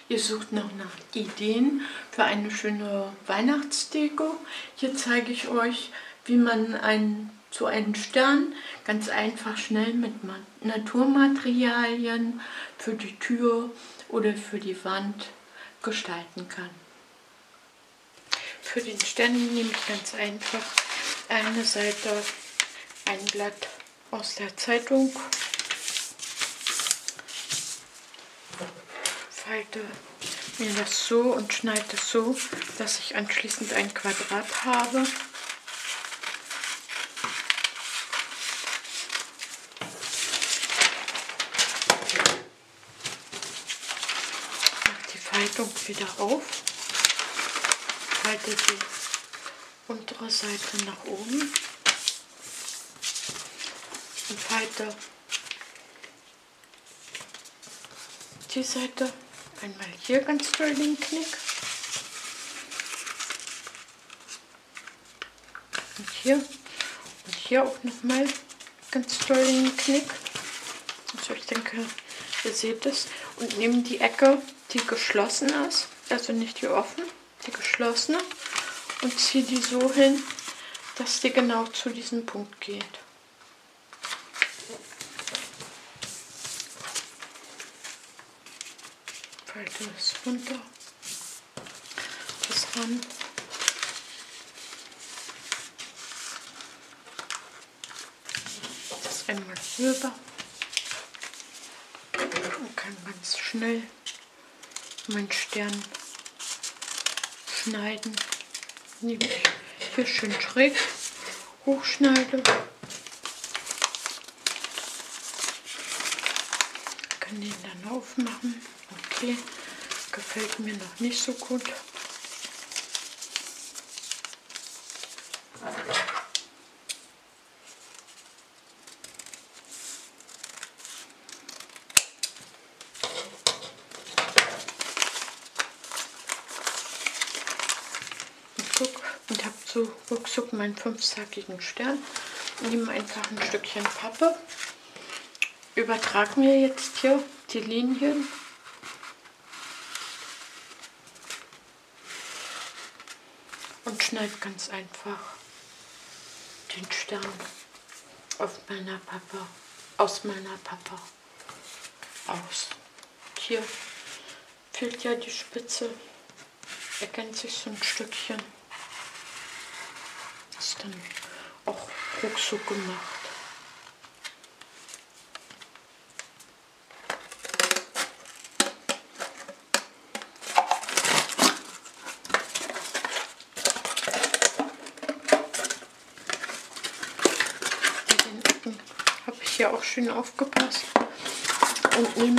Ihr sucht noch nach Ideen für eine schöne Weihnachtsdeko. Hier zeige ich euch, wie man so einen Stern ganz einfach schnell mit Naturmaterialien für die Tür oder für die Wand gestalten kann. Für den Stern nehme ich ganz einfach eine Seite, ein Blatt aus der Zeitung, falte mir das so und schneide es so, dass ich anschließend ein Quadrat habe. Mache die Faltung wieder auf, falte die untere Seite nach oben und falte die Seite einmal hier ganz doll den Knick und hier auch nochmal ganz doll den Knick. Also ich denke, ihr seht es, und nehme die Ecke, die geschlossen ist, also nicht die offen, die geschlossene, und ziehe die so hin, dass die genau zu diesem Punkt geht. Falte es runter, das ran. Das einmal rüber und kann ganz schnell meinen Stern schneiden. Nehme ich hier schön schräg hochschneide. Kann den dann aufmachen. Okay, gefällt mir noch nicht so gut. Und habe so ruckzuck meinen 5-zackigen Stern. Nehme einfach ein Stückchen Pappe, übertrage mir jetzt hier die Linien und schneide ganz einfach den Stern aus meiner Pappe aus. Hier fehlt ja die Spitze, ergänzt sich so ein Stückchen. Das ist dann auch ruckzuck gemacht. Bei den Ecken habe ich hier auch schön aufgepasst und nehme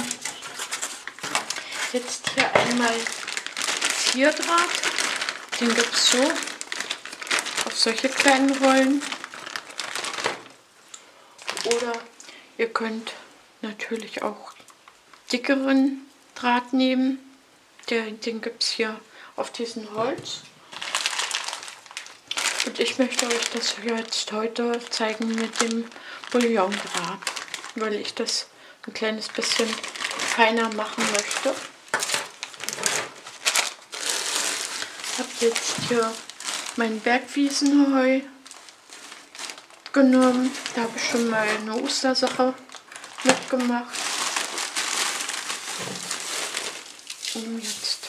jetzt hier einmal Zierdraht. Den gibt es so auf solche kleinen Rollen. Oder ihr könnt natürlich auch dickeren Draht nehmen. Den gibt es hier auf diesem Holz. Und ich möchte euch das jetzt heute zeigen mit dem Bouillondraht, weil ich das ein kleines bisschen feiner machen möchte. Ich habe jetzt hier mein Bergwiesenheu genommen. Da habe ich schon mal eine Ostersache mitgemacht. Ich nehme jetzt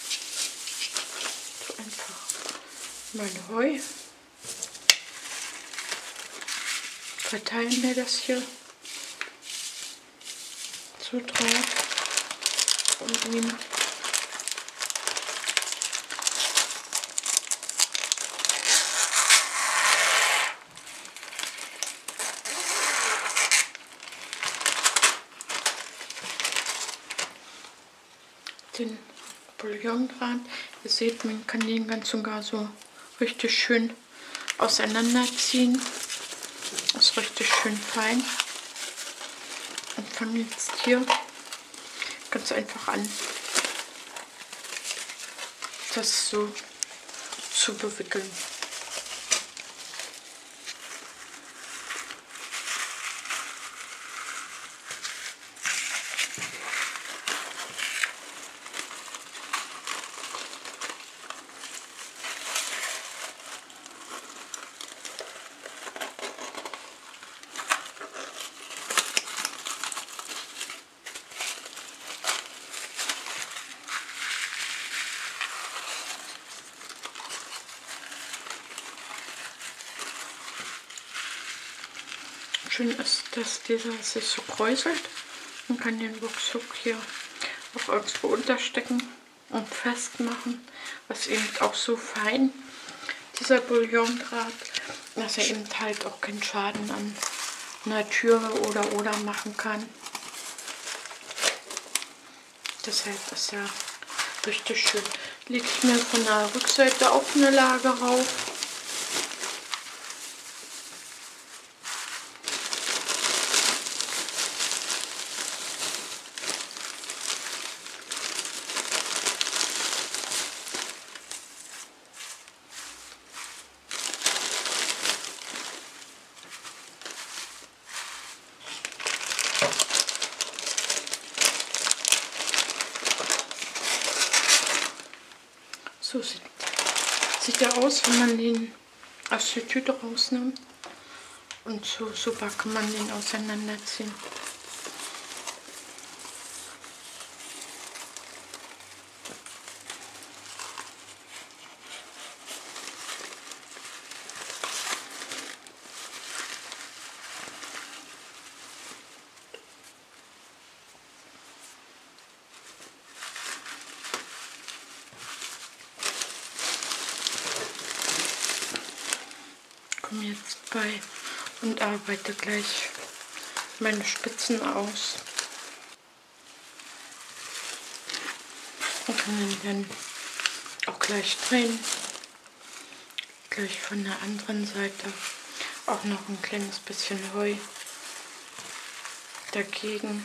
so einfach mein Heu. Verteilen wir das hier so drauf und nehmen den Bouillondraht. Ihr seht, man kann den ganz und gar so richtig schön auseinanderziehen. Das ist richtig schön fein. Und fange jetzt hier ganz einfach an, das so zu bewickeln. schön ist, dass dieser sich so kräuselt. Man kann den Ruckzuck hier auch irgendwo unterstecken und festmachen, was eben auch so fein, dieser Bouillondraht, dass er eben halt auch keinen Schaden an einer Tür oder machen kann. Deshalb ist er richtig schön. Lege ich mir von der Rückseite auch eine Lage rauf. So sieht er aus, wenn man den aus der Tüte rausnimmt. Und so super kann man den auseinanderziehen. Komme jetzt bei und arbeite gleich meine Spitzen aus. Und kann ihn dann auch gleich drehen. Gleich von der anderen Seite auch noch ein kleines bisschen Heu dagegen.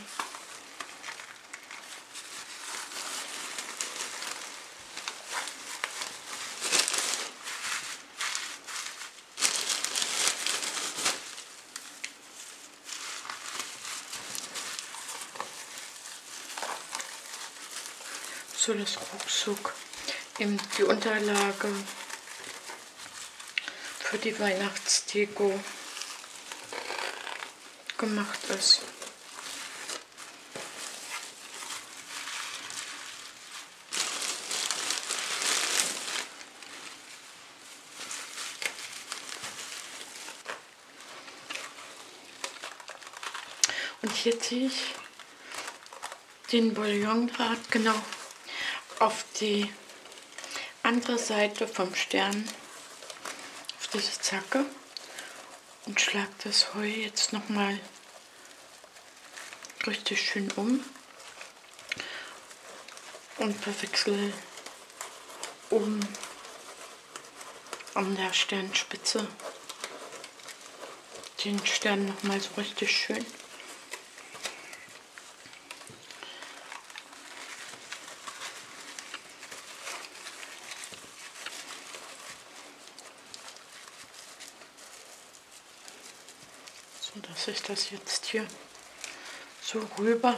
So das ruckzuck eben die Unterlage für die Weihnachtsdeko gemacht ist. Und hier ziehe ich den Bouillondraht genau auf die andere Seite vom Stern, auf diese Zacke, und schlage das Heu jetzt nochmal richtig schön um und verwechsel oben an der Sternspitze den Stern nochmal so richtig schön. So dass ich das jetzt hier so rüber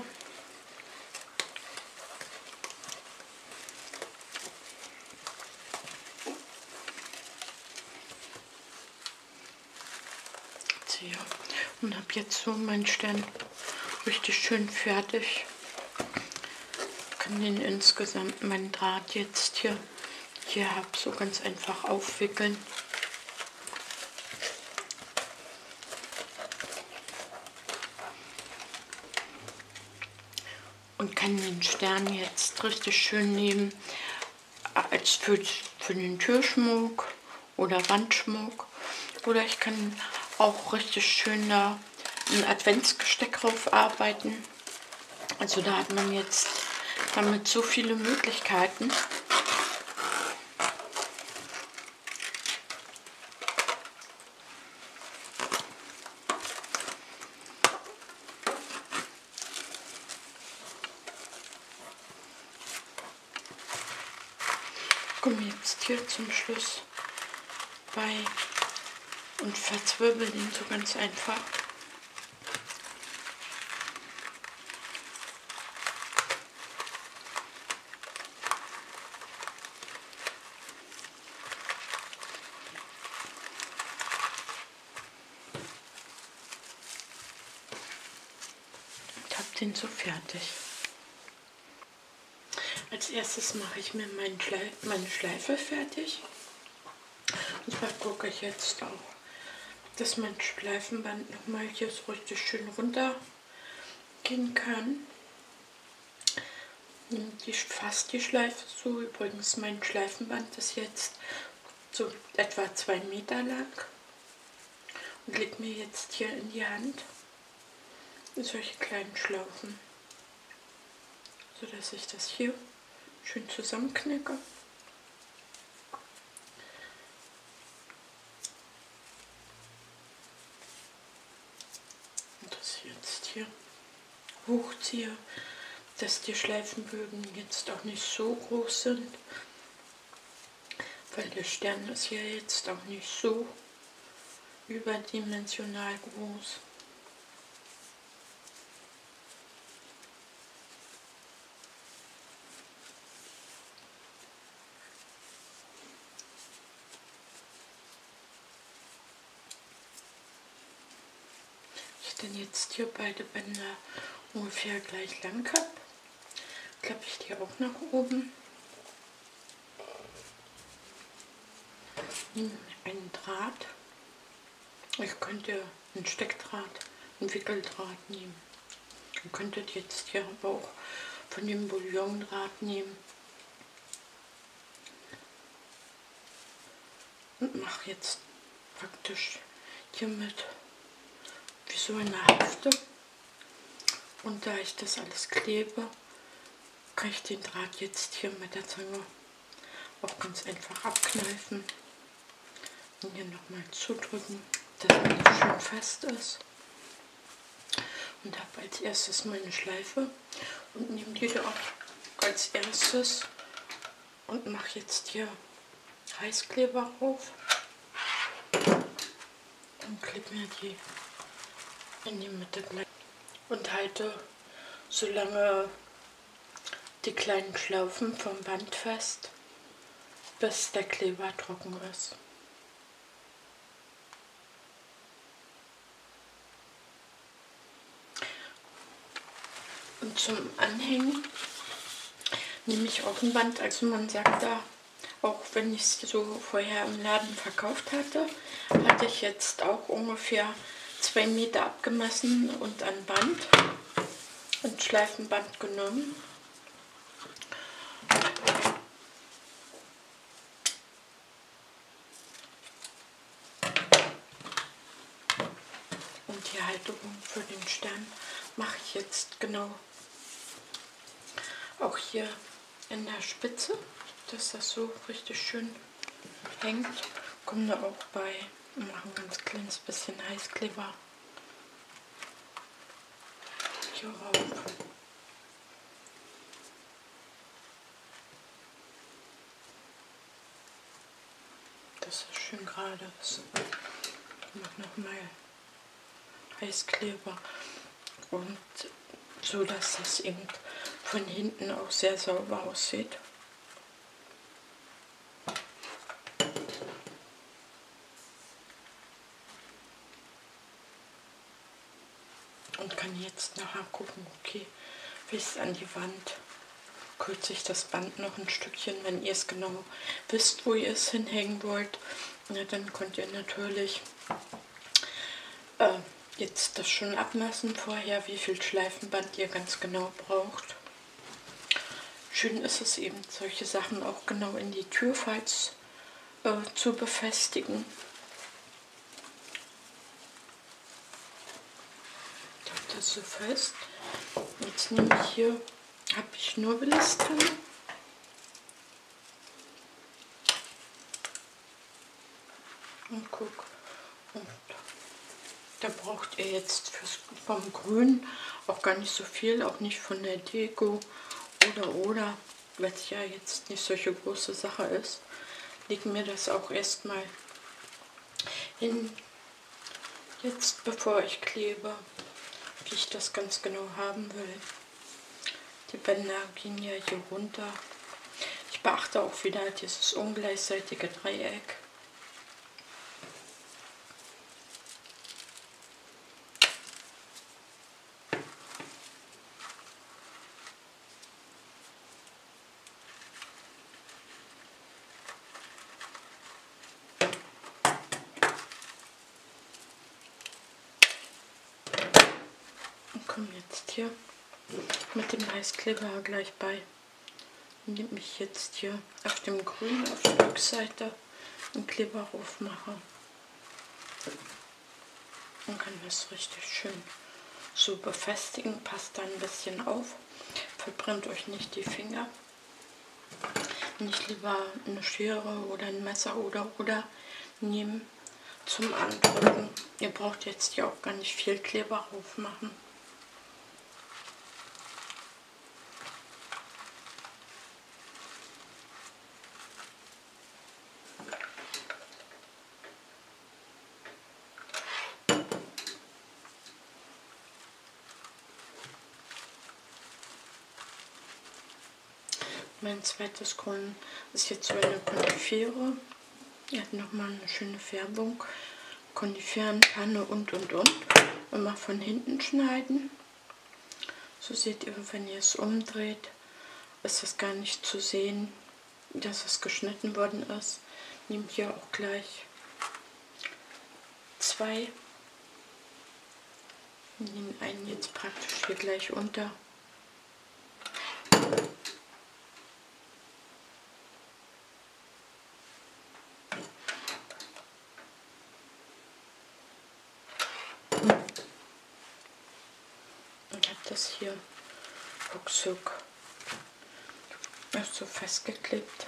ziehe und habe jetzt so meinen Stern richtig schön fertig. Kann den insgesamt meinen Draht jetzt hier habe so ganz einfach aufwickeln. Und kann den Stern jetzt richtig schön nehmen als für den Türschmuck oder Wandschmuck. Oder ich kann auch richtig schön da ein Adventsgesteck drauf arbeiten. Also da hat man jetzt damit so viele Möglichkeiten. Ich komme jetzt hier zum Schluss bei und verzwirbel den so ganz einfach. Und habe den so fertig. Als erstes mache ich mir meine Schleife fertig. Und zwar gucke ich jetzt auch dass mein Schleifenband nochmal hier so richtig schön runter gehen kann. Fast die Schleife so. Übrigens, mein Schleifenband ist jetzt so etwa 2 Meter lang und legt mir jetzt hier in die Hand solche kleinen Schlaufen, so dass ich das hier schön zusammenknicke. Und das jetzt hier hochziehe, dass die Schleifenbögen jetzt auch nicht so groß sind, weil der Stern ist ja jetzt auch nicht so überdimensional groß. Ich dann jetzt hier beide Bänder ungefähr gleich lang habe, klappe ich die auch nach oben. Nehme einen Draht. Ich könnte einen Steckdraht, einen Wickeldraht nehmen. Ihr könntet jetzt hier aber auch von dem Bouillondraht nehmen. Und mache jetzt praktisch hiermit wie so eine Hafte. Und da ich das alles klebe, kann ich den Draht jetzt hier mit der Zange auch ganz einfach abkneifen. Und hier nochmal zudrücken, dass alles schön fest ist. Und habe als erstes meine Schleife und nehme die da auch als erstes und mache jetzt hier Heißkleber auf und klebe mir die in die Mitte gleich und halte so lange die kleinen Schlaufen vom Band fest, bis der Kleber trocken ist. Und zum Anhängen nehme ich auch ein Band, also man sagt da, auch wenn ich es so vorher im Laden verkauft hatte, hatte ich jetzt auch ungefähr 2 Meter abgemessen und ein Band und Schleifenband genommen. Und die Halterung für den Stern mache ich jetzt genau auch hier in der Spitze, dass das so richtig schön hängt. Komme da auch bei, mache ein ganz kleines bisschen Heißkleber hier rauf. Dass es schön gerade ist. Ich mache nochmal Heißkleber und so, dass das eben von hinten auch sehr sauber aussieht. Und kann jetzt nachher gucken, okay, bis an die Wand kürze ich das Band noch ein Stückchen, wenn ihr es genau wisst, wo ihr es hinhängen wollt. Ja, dann könnt ihr natürlich jetzt das schon abmessen vorher, wie viel Schleifenband ihr ganz genau braucht. Schön ist es eben, solche Sachen auch genau in die Türfalz zu befestigen. Ich habe das so fest. Jetzt nehme ich hier, habe ich nur Belastern. Und guck. Und da braucht ihr jetzt vom Grün auch gar nicht so viel, auch nicht von der Deko oder, weil es ja jetzt nicht solche große Sache ist, legen mir das auch erstmal hin, jetzt bevor ich klebe, wie ich das ganz genau haben will. Die Bänder gehen ja hier runter. Ich beachte auch wieder dieses ungleichseitige Dreieck. komme jetzt hier mit dem Heißkleber gleich bei, indem ich jetzt hier auf dem Grün auf der Rückseite einen Kleber drauf mache. Dann kann das richtig schön so befestigen, passt da ein bisschen auf, verbrennt euch nicht die Finger. Nicht lieber eine Schere oder ein Messer oder nehmen zum Andrücken. Ihr braucht jetzt hier auch gar nicht viel Kleber drauf machen. Mein zweites Grün ist jetzt so eine Kondifiere. Er hat nochmal eine schöne Färbung. Kondifieren-Panne und. Immer von hinten schneiden. So seht ihr, wenn ihr es umdreht, ist es gar nicht zu sehen, dass es geschnitten worden ist. Nehmt hier auch gleich 2. Nehmen einen jetzt praktisch hier gleich unter. Und habe das hier ruckzuck so festgeklebt.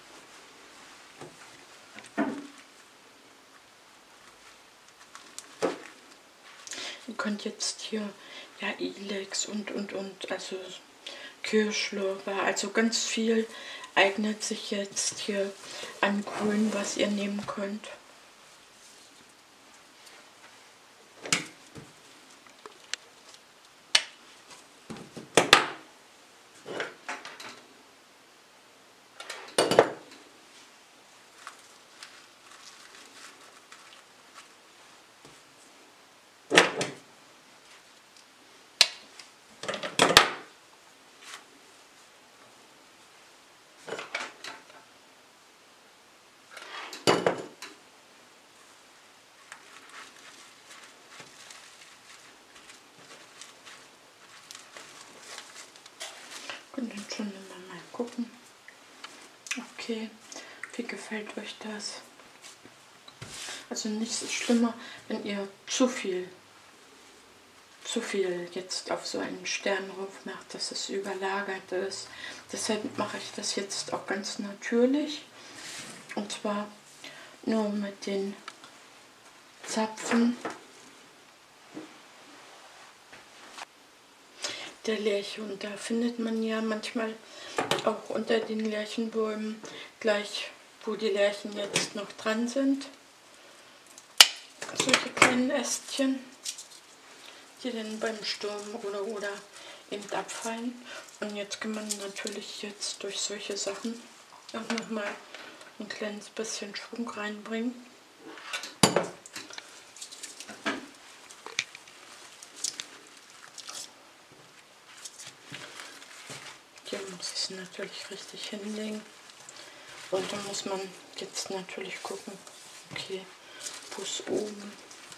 Ihr könnt jetzt hier ja Ilex und also Kirschlorbeer, also ganz viel eignet sich jetzt hier an Grün, was ihr nehmen könnt. Und dann schon immer mal gucken. Okay, wie gefällt euch das? Also nichts ist schlimmer, wenn ihr zu viel jetzt auf so einen Stern drauf macht, dass es überlagert ist. Deshalb mache ich das jetzt auch ganz natürlich. Und zwar nur mit den Zapfen der Lärche. Und da findet man ja manchmal auch unter den Lärchenbäumen gleich, wo die Lärchen jetzt noch dran sind, solche kleinen Ästchen, die dann beim Sturm oder eben abfallen. Und jetzt kann man natürlich jetzt durch solche Sachen auch nochmal ein kleines bisschen Schwung reinbringen. Hier muss ich es natürlich richtig hinlegen. Und dann muss man jetzt natürlich gucken, okay, wo ist oben.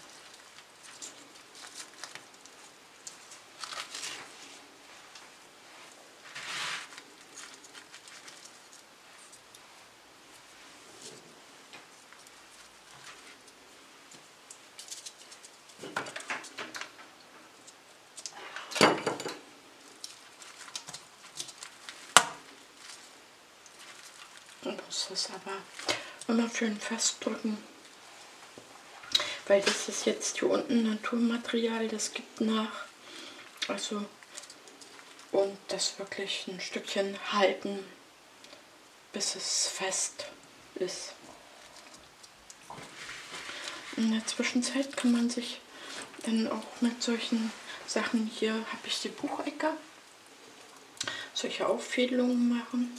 Man muss das aber immer schön festdrücken, weil das ist jetzt hier unten Naturmaterial, das gibt nach. Also, und das wirklich ein Stückchen halten, bis es fest ist. In der Zwischenzeit kann man sich dann auch mit solchen Sachen, hier habe ich die Buchecker, solche Auffädelungen machen,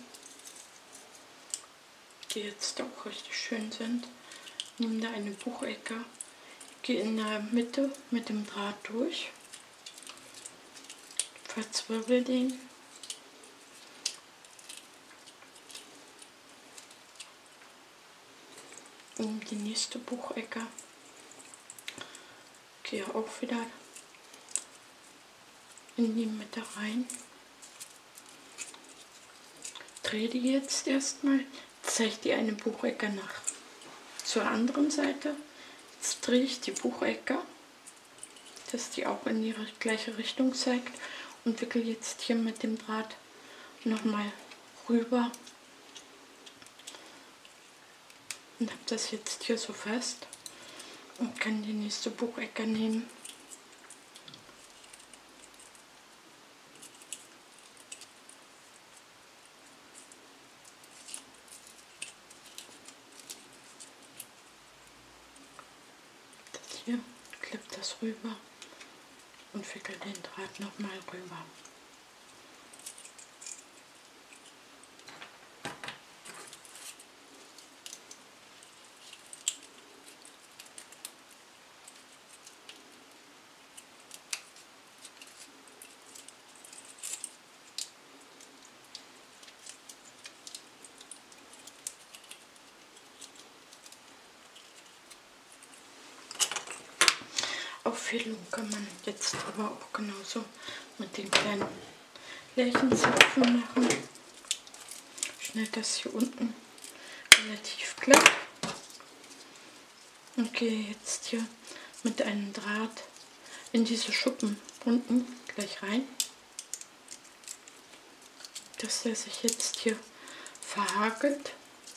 die jetzt auch richtig schön sind. Nehme da eine Buchecke, gehe in der Mitte mit dem Draht durch, verzwirbel den und die nächste Buchecke, gehe auch wieder in die Mitte rein. Drehe die jetzt erstmal, zeige die eine Buchecke nach zur anderen Seite. Jetzt drehe ich die Buchecke, dass die auch in die gleiche Richtung zeigt, und wickel jetzt hier mit dem Draht nochmal rüber und habe das jetzt hier so fest und kann die nächste Buchecke nehmen. Das hier, klippt das rüber und wickel den Draht nochmal rüber. Aufhellung kann man jetzt aber auch genauso mit den kleinen Lärchenzapfen machen. Ich schneide das hier unten relativ glatt und gehe jetzt hier mit einem Draht in diese Schuppen unten gleich rein, dass der sich jetzt hier verhakelt,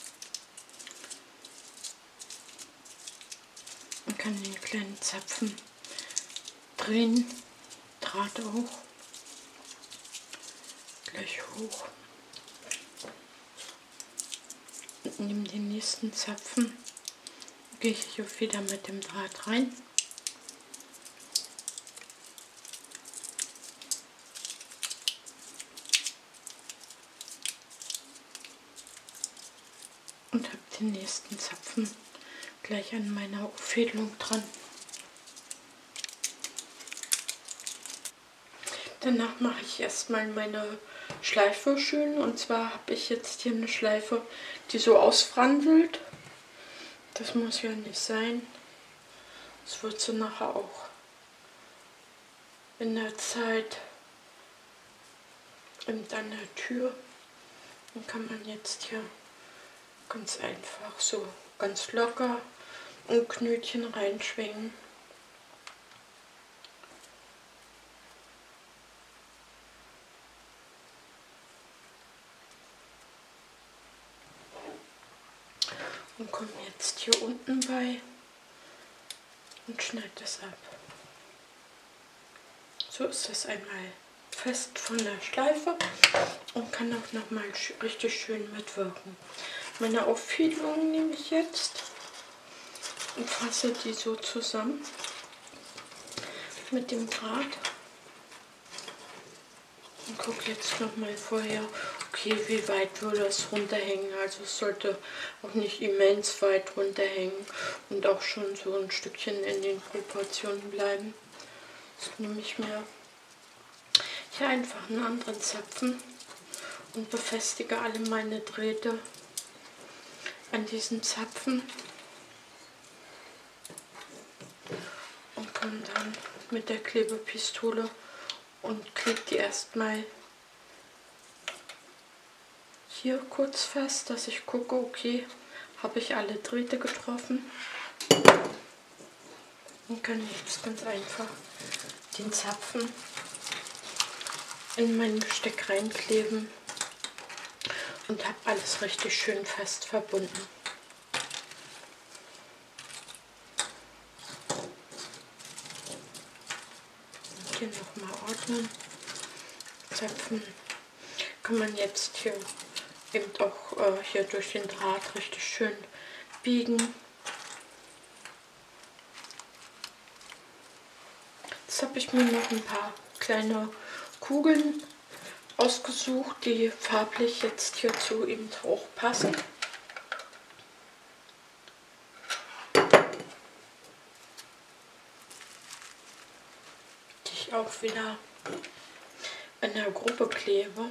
und kann den kleinen Zapfen drehen, Draht auch gleich hoch und nehme den nächsten Zapfen, gehe ich hier wieder mit dem Draht rein und habe den nächsten Zapfen gleich an meiner Auffädelung dran. Danach mache ich erstmal meine Schleife schön, und zwar habe ich jetzt hier eine Schleife, die so ausfranselt. Das muss ja nicht sein. Das wird sie nachher auch in der Zeit an der Tür. Dann kann man jetzt hier ganz einfach so ganz locker ein Knötchen reinschwingen. Und komme jetzt hier unten bei und schneide das ab. So ist das einmal fest von der Schleife und kann auch nochmal richtig schön mitwirken. Meine Auffädelung nehme ich jetzt und fasse die so zusammen mit dem Draht und gucke jetzt nochmal vorher, okay, wie weit würde es runterhängen. Also es sollte auch nicht immens weit runterhängen und auch schon so ein Stückchen in den Proportionen bleiben. Jetzt nehme ich mir hier einfach einen anderen Zapfen und befestige alle meine Drähte an diesen Zapfen und komme dann mit der Klebepistole und klebe die erstmal hier kurz fest, dass ich gucke, okay, habe ich alle Drähte getroffen, und kann jetzt ganz einfach den Zapfen in mein Besteck reinkleben und habe alles richtig schön fest verbunden. Hier nochmal ordnen. Zapfen kann man jetzt hier eben auch hier durch den Draht richtig schön biegen. Jetzt habe ich mir noch ein paar kleine Kugeln ausgesucht, die farblich jetzt hierzu eben auch passen. Die ich auch wieder in der Gruppe klebe.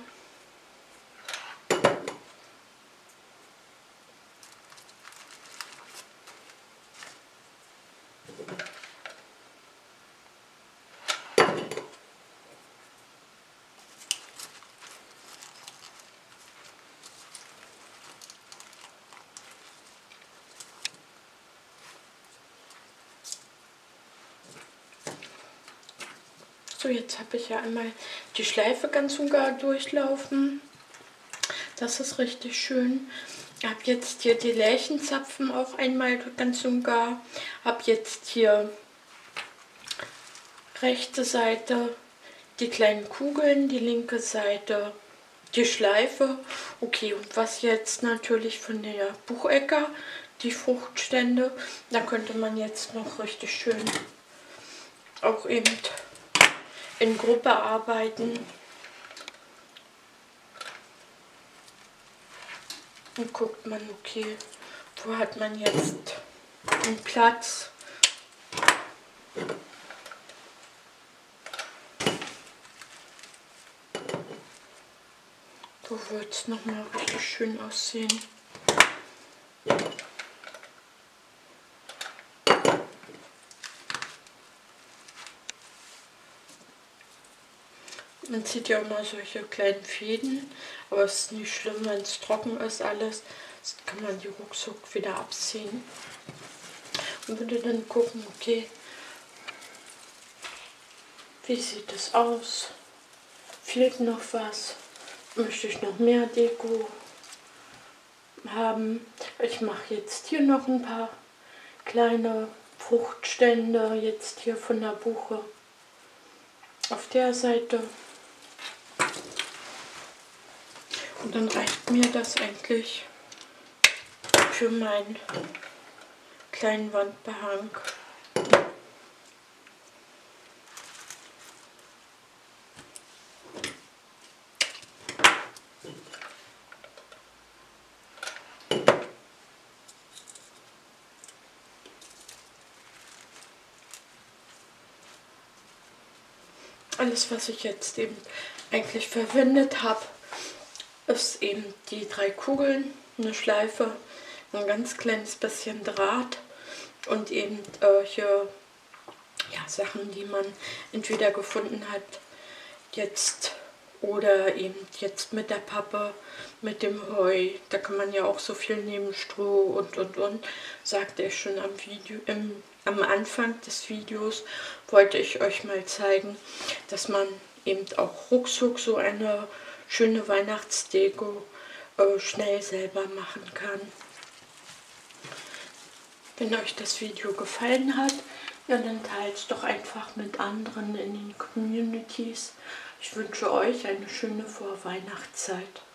So, jetzt habe ich ja einmal die Schleife ganz und gar durchlaufen. Das ist richtig schön. Ich habe jetzt hier die Lärchenzapfen auch einmal ganz und gar. Habe jetzt hier rechte Seite die kleinen Kugeln, die linke Seite die Schleife. Okay, und was jetzt natürlich von der Buchecke, die Fruchtstände, da könnte man jetzt noch richtig schön auch eben in Gruppe arbeiten. Und guckt man, okay, wo hat man jetzt einen Platz. So wird es nochmal richtig schön aussehen. Man zieht ja immer solche kleinen Fäden, aber es ist nicht schlimm, wenn es trocken ist alles. Das kann man die ruckzuck wieder abziehen. Und würde dann gucken, okay, wie sieht es aus? Fehlt noch was? Möchte ich noch mehr Deko haben? Ich mache jetzt hier noch ein paar kleine Fruchtstände, jetzt hier von der Buche auf der Seite. Und dann reicht mir das eigentlich für meinen kleinen Wandbehang. Alles, was ich jetzt eben eigentlich verwendet habe, ist eben die 3 Kugeln, eine Schleife, ein ganz kleines bisschen Draht und eben hier ja, Sachen, die man entweder gefunden hat jetzt oder eben jetzt mit der Pappe, mit dem Heu. Da kann man ja auch so viel nehmen, Stroh und. Sagte ich schon am Anfang des Videos, wollte ich euch mal zeigen, dass man eben auch ruckzuck so eine schöne Weihnachtsdeko schnell selber machen kann. Wenn euch das Video gefallen hat, ja, dann teilt es doch einfach mit anderen in den Communities. Ich wünsche euch eine schöne Vorweihnachtszeit.